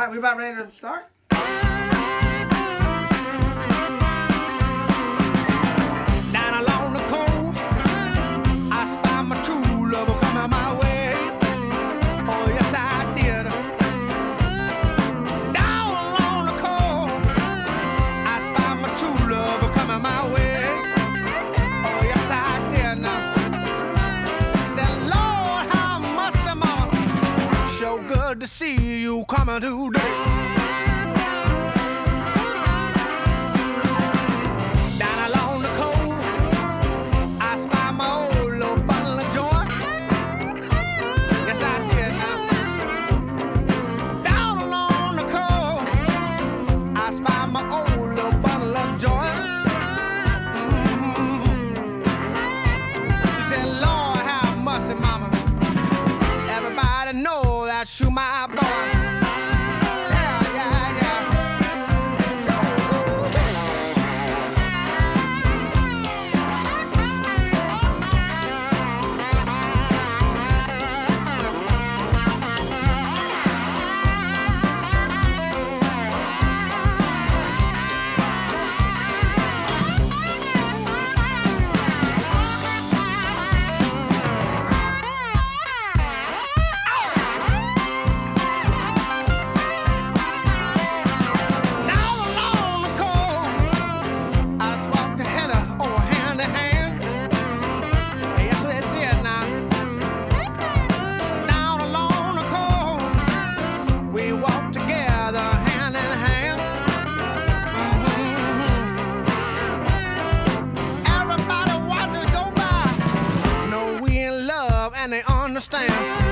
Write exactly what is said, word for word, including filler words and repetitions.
right, we about ready to start? Down along the cove, I spy my true love coming my way. Oh, yes, I did. Down along the cove, I spy my true love coming my way. Oh, yes, I did. Now, said, Lord, how mercy, mama. So good to see you coming today. Shoot my boy. Yeah, yeah, yeah. Understand